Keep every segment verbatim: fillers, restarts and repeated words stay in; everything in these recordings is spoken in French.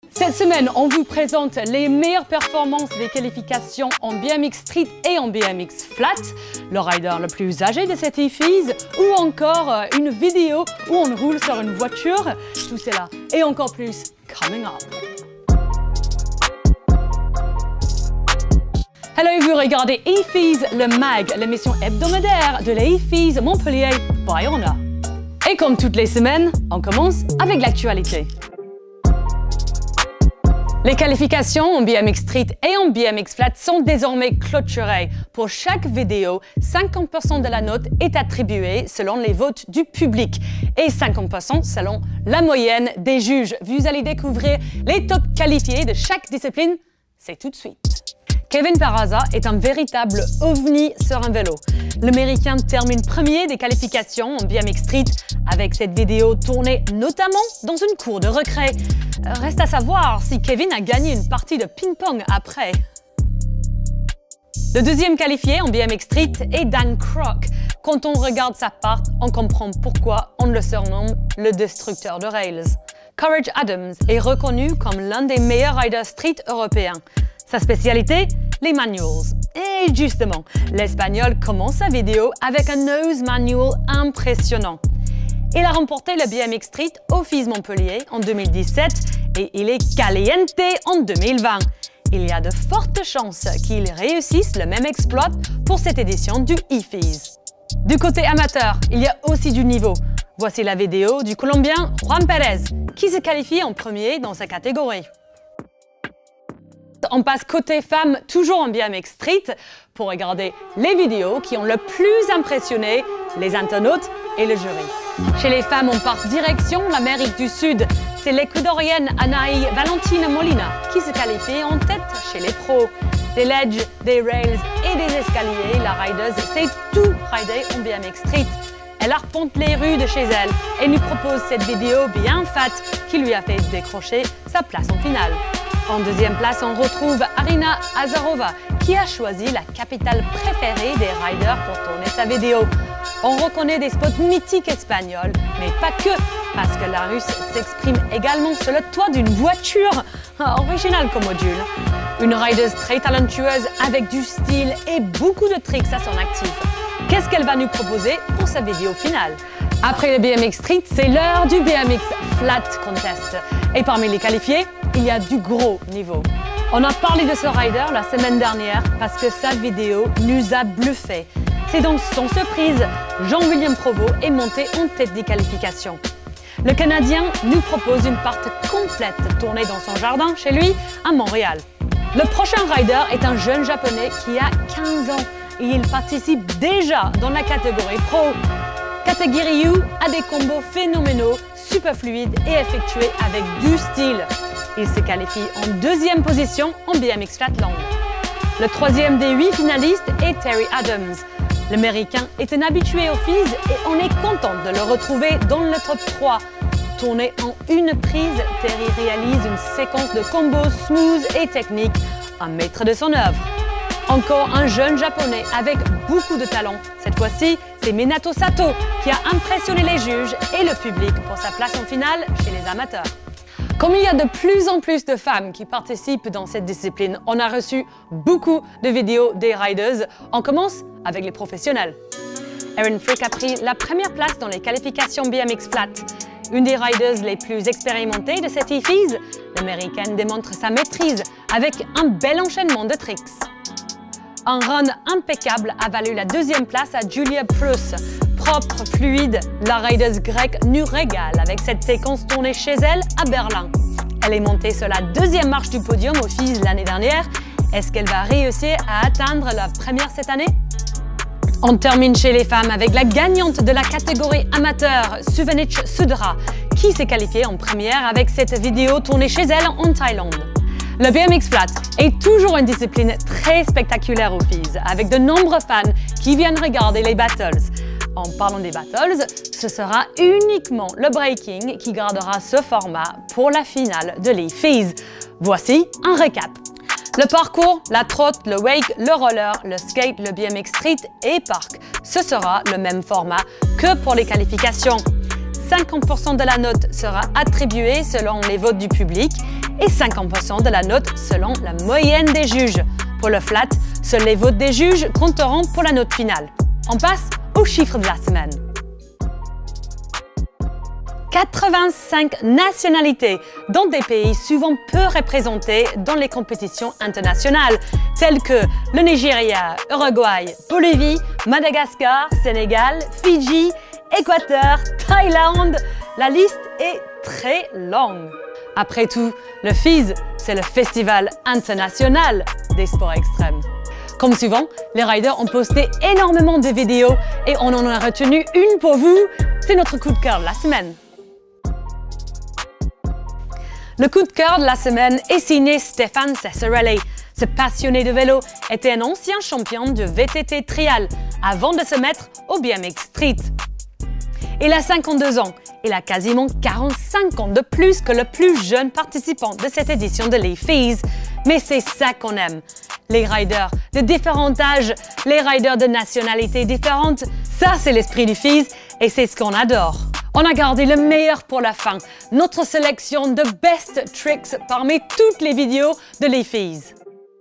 Cette semaine, on vous présente les meilleures performances des qualifications en B M X Street et en B M X Flat, le rider le plus âgé de cette I F I S, ou encore une vidéo où on roule sur une voiture. Tout cela et encore plus, coming up. Hello, vous regardez I F I S, le mag, l'émission hebdomadaire de la I F I S Montpellier by Honor. Et comme toutes les semaines, on commence avec l'actualité. Les qualifications en B M X Street et en B M X Flat sont désormais clôturées. Pour chaque vidéo, cinquante pour cent de la note est attribuée selon les votes du public et cinquante pour cent selon la moyenne des juges. Vous allez découvrir les top qualifiés de chaque discipline. C'est tout de suite. Kevin Peraza est un véritable ovni sur un vélo. L'Américain termine premier des qualifications en B M X Street avec cette vidéo tournée notamment dans une cour de recré. Reste à savoir si Kevin a gagné une partie de ping-pong après. Le deuxième qualifié en B M X Street est Dan Crock. Quand on regarde sa part, on comprend pourquoi on le surnomme le destructeur de rails. Courage Adams est reconnu comme l'un des meilleurs riders street européens. Sa spécialité, les manuals. Et justement, l'Espagnol commence sa vidéo avec un nose manual impressionnant. Il a remporté le B M X Street au F I S Montpellier en deux mille dix-sept et il est caliente en deux mille vingt. Il y a de fortes chances qu'il réussisse le même exploit pour cette édition du I F I S. Du côté amateur, il y a aussi du niveau. Voici la vidéo du Colombien Juan Pérez, qui se qualifie en premier dans sa catégorie. On passe côté femmes, toujours en B M X Street, pour regarder les vidéos qui ont le plus impressionné les internautes et le jury. Chez les femmes, on part direction l'Amérique du Sud. C'est l'écuadorienne Anaí Valentina Molina qui se qualifie en tête chez les pros. Des ledges, des rails et des escaliers, la rideuse sait tout rider en B M X Street. Elle arpente les rues de chez elle et nous propose cette vidéo bien fat qui lui a fait décrocher sa place en finale. En deuxième place, on retrouve Arina Azarova, qui a choisi la capitale préférée des riders pour tourner sa vidéo. On reconnaît des spots mythiques espagnols, mais pas que, parce que la Russe s'exprime également sur le toit d'une voiture, originale comme module. Une rideuse très talentueuse avec du style et beaucoup de tricks à son actif. Qu'est-ce qu'elle va nous proposer pour sa vidéo finale? Après le B M X Street, c'est l'heure du B M X Flat Contest. Et parmi les qualifiés, il y a du gros niveau. On a parlé de ce rider la semaine dernière parce que sa vidéo nous a bluffé. C'est donc sans surprise, Jean-William Provost est monté en tête des qualifications. Le Canadien nous propose une part complète tournée dans son jardin chez lui à Montréal. Le prochain rider est un jeune japonais qui a quinze ans et il participe déjà dans la catégorie pro. Katagiri Yu a des combos phénoménaux, super fluides et effectués avec du style. Il se qualifie en deuxième position en B M X Flatland. Le troisième des huit finalistes est Terry Adams. L'Américain est un habitué au F I S et on est content de le retrouver dans le top trois. Tourné en une prise, Terry réalise une séquence de combos smooth et techniques, un maître de son œuvre. Encore un jeune japonais avec beaucoup de talent. Cette fois-ci, c'est Minato Sato qui a impressionné les juges et le public pour sa place en finale chez les amateurs. Comme il y a de plus en plus de femmes qui participent dans cette discipline, on a reçu beaucoup de vidéos des riders. On commence avec les professionnels. Erin Frick a pris la première place dans les qualifications B M X Flat. Une des riders les plus expérimentées de cette I F I S, l'Américaine démontre sa maîtrise avec un bel enchaînement de tricks. Un run impeccable a valu la deuxième place à Julia Pruss. Propre, fluide, la rideuse grecque nous régale avec cette séquence tournée chez elle à Berlin. Elle est montée sur la deuxième marche du podium au F I S l'année dernière. Est-ce qu'elle va réussir à atteindre la première cette année? On termine chez les femmes avec la gagnante de la catégorie amateur, Suvanich Sudra, qui s'est qualifiée en première avec cette vidéo tournée chez elle en Thaïlande. Le B M X Flat est toujours une discipline très spectaculaire au F I S, avec de nombreux fans qui viennent regarder les battles. En parlant des battles, ce sera uniquement le breaking qui gardera ce format pour la finale de l'I F I S. Voici un récap. Le parcours, la trotte, le wake, le roller, le skate, le B M X Street et park, ce sera le même format que pour les qualifications. cinquante pour cent de la note sera attribuée selon les votes du public et cinquante pour cent de la note selon la moyenne des juges. Pour le flat, seuls les votes des juges compteront pour la note finale. On passe aux chiffres de la semaine. quatre-vingt-cinq nationalités dans des pays souvent peu représentés dans les compétitions internationales, telles que le Nigeria, Uruguay, Bolivie, Madagascar, Sénégal, Fidji, Équateur, Thaïlande. La liste est très longue. Après tout, le F I S, c'est le Festival international des sports extrêmes. Comme souvent, les riders ont posté énormément de vidéos et on en a retenu une pour vous. C'est notre coup de cœur de la semaine. Le coup de cœur de la semaine est signé Stéphane Cesarelli. Ce passionné de vélo était un ancien champion de V T T trial avant de se mettre au B M X Street. Il a cinquante-deux ans. Il a quasiment quarante-cinq ans de plus que le plus jeune participant de cette édition de l'E F I S. Mais c'est ça qu'on aime. Les riders de différents âges, les riders de nationalités différentes, ça c'est l'esprit du F I S et c'est ce qu'on adore. On a gardé le meilleur pour la fin, notre sélection de best tricks parmi toutes les vidéos de l'E F I S.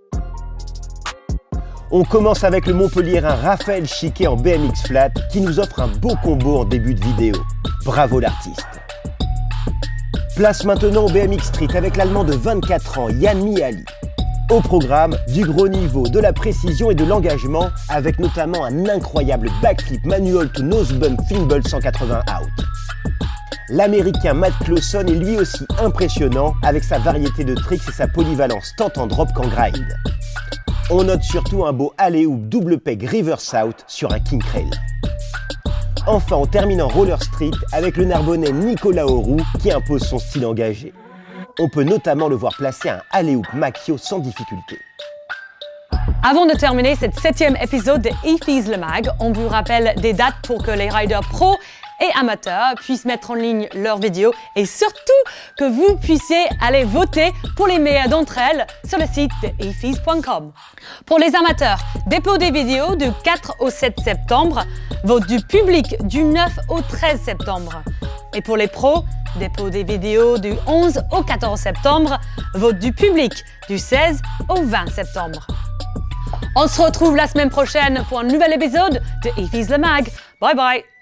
On commence avec le Montpelliérain Raphaël Chiquet en B M X flat qui nous offre un beau combo en début de vidéo. Bravo l'artiste. Place maintenant au B M X Street avec l'Allemand de vingt-quatre ans, Jan Mihaly. Au programme, du gros niveau, de la précision et de l'engagement, avec notamment un incroyable backflip manual to nose bump finball cent quatre-vingts out. L'Américain Matt Clawson est lui aussi impressionnant avec sa variété de tricks et sa polyvalence tant en drop qu'en grind. On note surtout un beau alley-oop double peg reverse out sur un king trail. Enfin, on termine en roller street avec le Narbonnais Nicolas Auroux qui impose son style engagé. On peut notamment le voir placer un alley-oop Machio sans difficulté. Avant de terminer cet septième épisode de E F I S Le Mag, on vous rappelle des dates pour que les riders pros et amateurs puissent mettre en ligne leurs vidéos et surtout que vous puissiez aller voter pour les meilleures d'entre elles sur le site de e f i s point com. Pour les amateurs, dépôt des vidéos du quatre au sept septembre, vote du public du neuf au treize septembre. Et pour les pros, dépôt des vidéos du onze au quatorze septembre, vote du public du seize au vingt septembre. On se retrouve la semaine prochaine pour un nouvel épisode de E F I S Le Mag. Bye bye!